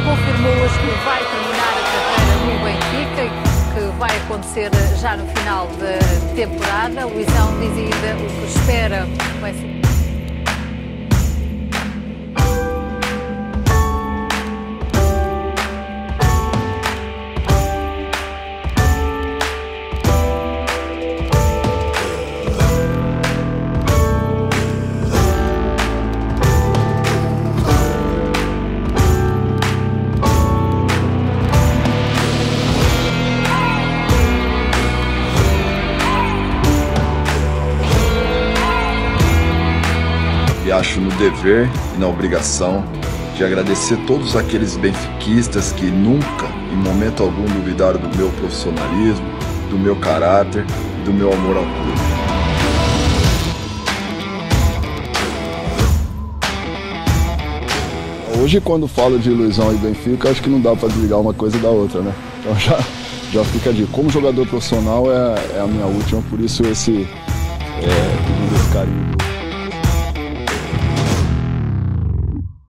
confirmou hoje que vai terminar a carreira no Benfica, que vai acontecer já no final da temporada. O Luizão diz ainda o que espera vai ser. E acho no dever e na obrigação de agradecer todos aqueles benfiquistas que nunca, em momento algum, duvidaram do meu profissionalismo, do meu caráter e do meu amor ao clube. Hoje, quando falo de Luizão e Benfica, acho que não dá para desligar uma coisa da outra, né? Então já fica de como jogador profissional é a minha última, por isso esse carinho.